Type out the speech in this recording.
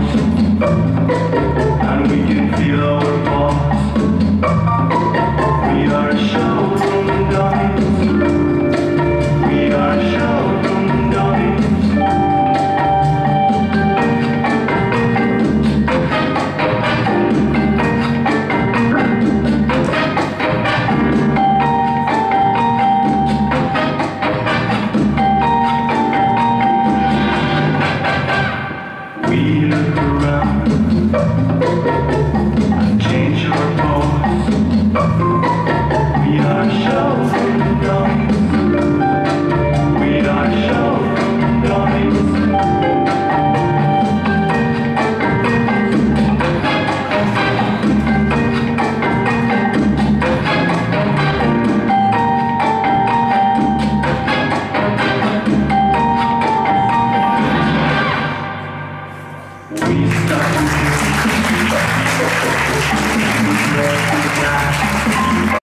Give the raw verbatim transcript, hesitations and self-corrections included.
and we can feel our pulse. We are a show from dummies. We are a show from dummies. We look around and change our pose. We are a show from dummies. We are a show from dummies. We start